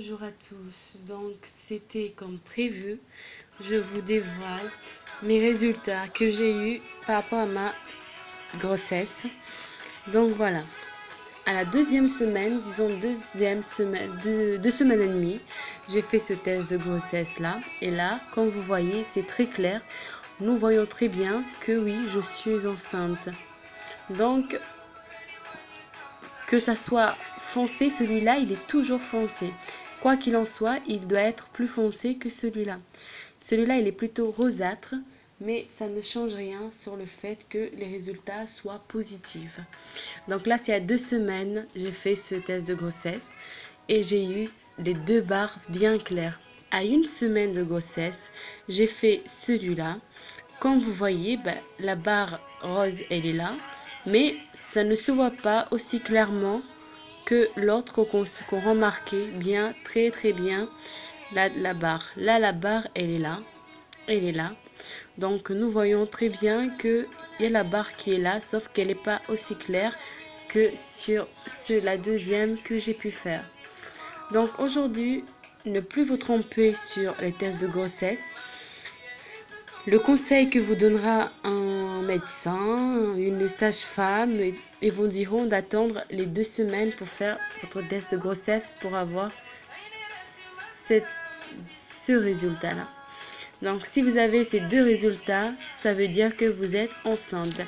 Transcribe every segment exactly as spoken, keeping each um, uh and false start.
Bonjour à tous, donc c'était comme prévu, je vous dévoile mes résultats que j'ai eus par rapport à ma grossesse. Donc voilà, à la deuxième semaine, disons deuxième semaine, deux, deux semaines et demie, j'ai fait ce test de grossesse là. Et là, comme vous voyez, c'est très clair, nous voyons très bien que oui, je suis enceinte. Donc, que ça soit foncé, celui-là, il est toujours foncé. Quoi qu'il en soit, il doit être plus foncé que celui-là. Celui-là, il est plutôt rosâtre, mais ça ne change rien sur le fait que les résultats soient positifs. Donc là, c'est à deux semaines, j'ai fait ce test de grossesse et j'ai eu les deux barres bien claires. À une semaine de grossesse, j'ai fait celui-là. Comme vous voyez, ben, la barre rose, elle est là, mais ça ne se voit pas aussi clairement que l'autre qu'on qu remarquait bien, très très bien, la, la barre. Là, la barre, elle est là, elle est là. Donc, nous voyons très bien qu'il y a la barre qui est là, sauf qu'elle n'est pas aussi claire que sur ce, la deuxième que j'ai pu faire. Donc, aujourd'hui, ne plus vous tromper sur les tests de grossesse. Le conseil que vous donnera un médecin, une sage-femme, ils vous diront d'attendre les deux semaines pour faire votre test de grossesse pour avoir cette, ce résultat-là. Donc, si vous avez ces deux résultats, ça veut dire que vous êtes enceinte.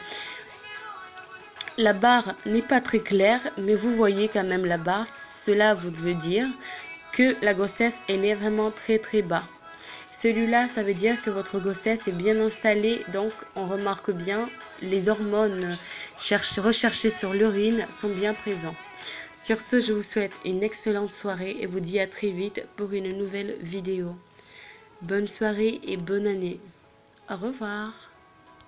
La barre n'est pas très claire, mais vous voyez quand même la barre. Cela veut dire que la grossesse, elle est vraiment très très bas. Celui-là, ça veut dire que votre grossesse est bien installée, donc on remarque bien les hormones recherchées sur l'urine sont bien présentes. Sur ce, je vous souhaite une excellente soirée et vous dis à très vite pour une nouvelle vidéo. Bonne soirée et bonne année. Au revoir.